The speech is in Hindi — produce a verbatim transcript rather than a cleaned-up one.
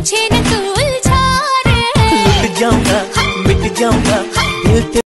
मुझे न तू उलझा रे। लुट जाऊंगा मिट जाऊंगा दिल